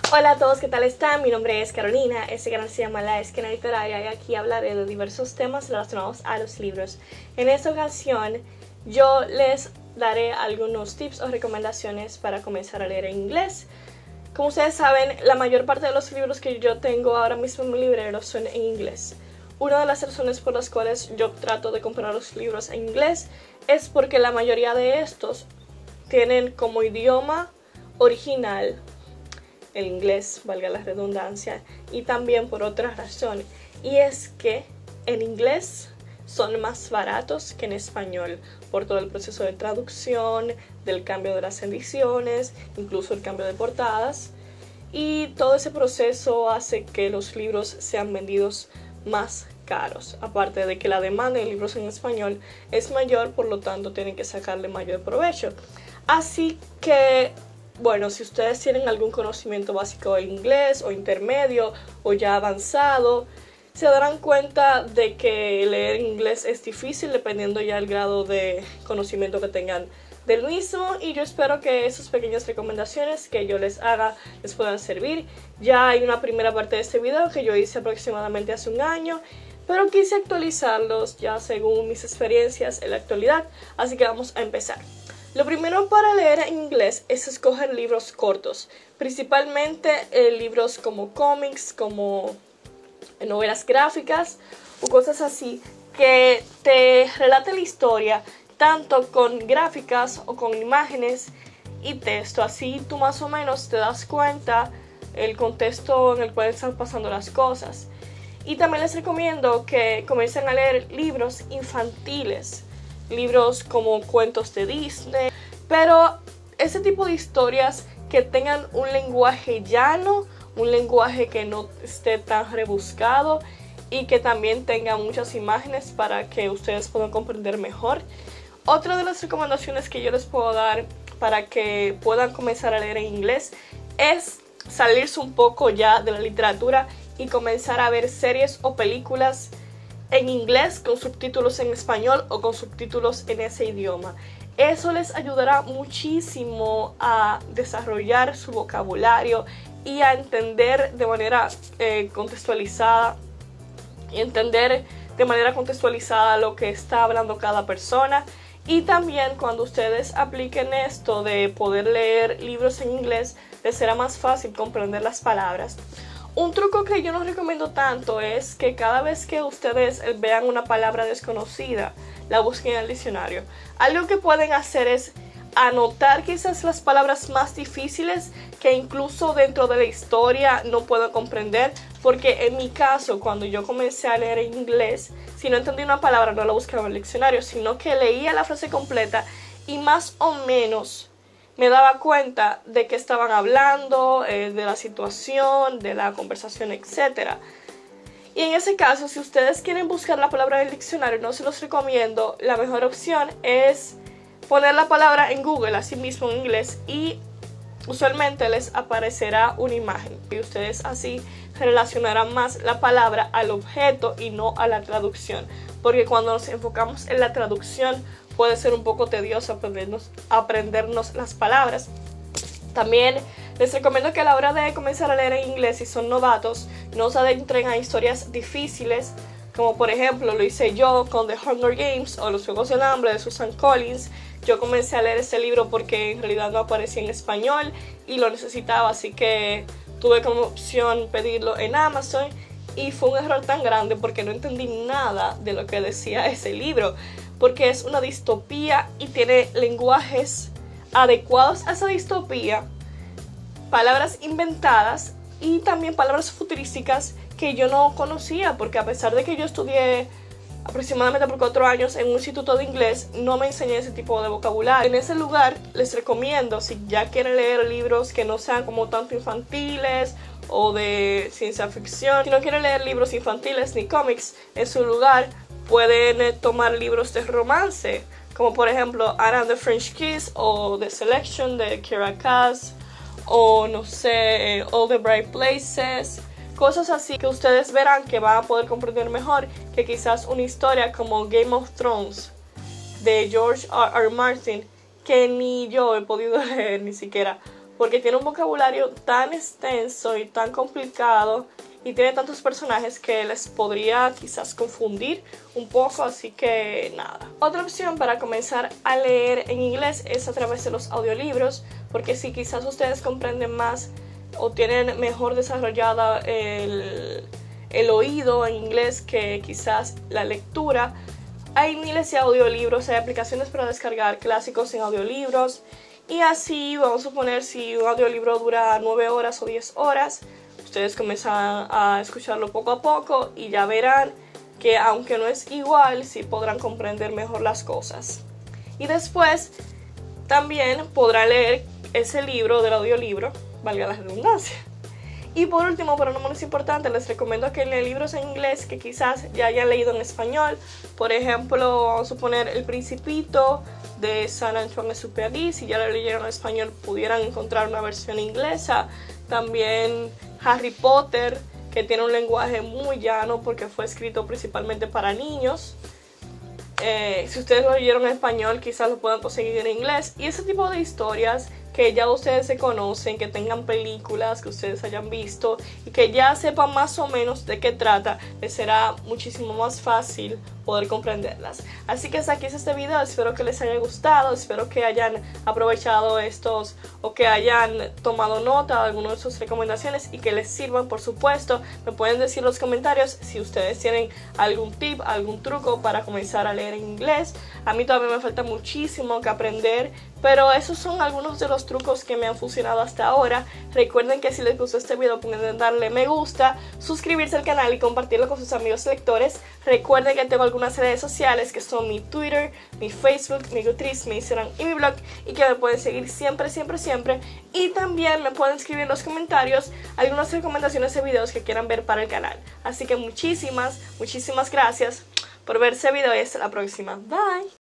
Hola a todos, ¿qué tal están? Mi nombre es Carolina, este canal se llama La Esquina Literaria y aquí hablaré de diversos temas relacionados a los libros. En esta ocasión yo les daré algunos tips o recomendaciones para comenzar a leer en inglés. Como ustedes saben, la mayor parte de los libros que yo tengo ahora mismo en mi librero son en inglés. Una de las razones por las cuales yo trato de comprar los libros en inglés es porque la mayoría de estos tienen como idioma original el inglés, valga la redundancia, y también por otra razón, y es que en inglés son más baratos que en español por todo el proceso de traducción, del cambio de las ediciones, incluso el cambio de portadas, y todo ese proceso hace que los libros sean vendidos más caros, aparte de que la demanda de libros en español es mayor, por lo tanto tienen que sacarle mayor provecho. Así que bueno, si ustedes tienen algún conocimiento básico de inglés o intermedio o ya avanzado, se darán cuenta de que leer inglés es difícil dependiendo ya del grado de conocimiento que tengan del mismo, y yo espero que esas pequeñas recomendaciones que yo les haga les puedan servir. Ya hay una primera parte de este video que yo hice aproximadamente hace un año, pero quise actualizarlos ya según mis experiencias en la actualidad, así que vamos a empezar. Lo primero para leer en inglés es escoger libros cortos, principalmente libros como cómics, como novelas gráficas o cosas así, que te relaten la historia tanto con gráficas o con imágenes y texto. Así tú más o menos te das cuenta el contexto en el cual están pasando las cosas. Y también les recomiendo que comiencen a leer libros infantiles, libros como cuentos de Disney, pero ese tipo de historias que tengan un lenguaje llano, un lenguaje que no esté tan rebuscado y que también tenga muchas imágenes para que ustedes puedan comprender mejor. Otra de las recomendaciones que yo les puedo dar para que puedan comenzar a leer en inglés es salirse un poco ya de la literatura y comenzar a ver series o películas en inglés con subtítulos en español o con subtítulos en ese idioma. Eso les ayudará muchísimo a desarrollar su vocabulario y a entender de manera contextualizada lo que está hablando cada persona. Y también cuando ustedes apliquen esto de poder leer libros en inglés, les será más fácil comprender las palabras. Un truco que yo no recomiendo tanto es que cada vez que ustedes vean una palabra desconocida, la busquen en el diccionario. Algo que pueden hacer es anotar quizás las palabras más difíciles que incluso dentro de la historia no puedo comprender, porque en mi caso, cuando yo comencé a leer en inglés, si no entendí una palabra no la buscaba en el diccionario, sino que leía la frase completa y más o menos me daba cuenta de que estaban hablando, de la situación, de la conversación, etc. Y en ese caso, si ustedes quieren buscar la palabra en el diccionario, no se los recomiendo. La mejor opción es poner la palabra en Google, así mismo en inglés, y usualmente les aparecerá una imagen. Y ustedes así relacionarán más la palabra al objeto y no a la traducción. Porque cuando nos enfocamos en la traducción, puede ser un poco tedioso aprendernos las palabras. También les recomiendo que a la hora de comenzar a leer en inglés, si son novatos, no se adentren a historias difíciles, como por ejemplo lo hice yo con The Hunger Games o Los Juegos del Hambre de Susan Collins. Yo comencé a leer ese libro porque en realidad no aparecía en español y lo necesitaba, así que tuve como opción pedirlo en Amazon. Y fue un error tan grande porque no entendí nada de lo que decía ese libro, porque es una distopía y tiene lenguajes adecuados a esa distopía, palabras inventadas y también palabras futurísticas que yo no conocía, porque a pesar de que yo estudié aproximadamente por 4 años en un instituto de inglés, no me enseñé ese tipo de vocabulario. En ese lugar les recomiendo, si ya quieren leer libros que no sean como tanto infantiles o de ciencia ficción, si no quieren leer libros infantiles ni cómics, en su lugar pueden tomar libros de romance, como por ejemplo Anna and the French Kiss o The Selection de Kiera Cass, o no sé, All the Bright Places, cosas así que ustedes verán que van a poder comprender mejor que quizás una historia como Game of Thrones de George R. R. Martin, que ni yo he podido leer ni siquiera, porque tiene un vocabulario tan extenso y tan complicado y tiene tantos personajes que les podría quizás confundir un poco, así que nada. Otra opción para comenzar a leer en inglés es a través de los audiolibros, porque si quizás ustedes comprenden más o tienen mejor desarrollada el oído en inglés que quizás la lectura, hay miles de audiolibros, hay aplicaciones para descargar clásicos en audiolibros, y así vamos a suponer si un audiolibro dura 9 horas o 10 horas, ustedes comienzan a escucharlo poco a poco y ya verán que aunque no es igual, sí podrán comprender mejor las cosas. Y después también podrán leer ese libro del audiolibro, valga la redundancia. Y por último, pero no menos importante, les recomiendo que lean libros en inglés que quizás ya hayan leído en español. Por ejemplo, vamos a suponer El Principito de Saint-Antoine Exupéry. Si ya lo leyeron en español, pudieran encontrar una versión inglesa. También Harry Potter, que tiene un lenguaje muy llano porque fue escrito principalmente para niños. Si ustedes lo leyeron en español, quizás lo puedan conseguir en inglés. Y ese tipo de historias que ya ustedes se conocen, que tengan películas que ustedes hayan visto y que ya sepan más o menos de qué trata, les será muchísimo más fácil poder comprenderlas. Así que hasta aquí es este video, espero que les haya gustado, espero que hayan aprovechado estos o que hayan tomado nota de algunas de sus recomendaciones y que les sirvan. Por supuesto, me pueden decir en los comentarios si ustedes tienen algún tip, algún truco para comenzar a leer en inglés. A mí todavía me falta muchísimo que aprender, pero esos son algunos de los trucos que me han funcionado hasta ahora. Recuerden que si les gustó este video pueden darle me gusta, suscribirse al canal y compartirlo con sus amigos lectores. Recuerden que tengo algunas redes sociales que son mi Twitter, mi Facebook, mi Goodreads, mi Instagram y mi blog, y que me pueden seguir siempre. Y también me pueden escribir en los comentarios algunas recomendaciones de videos que quieran ver para el canal. Así que muchísimas gracias por ver este video y hasta la próxima. Bye.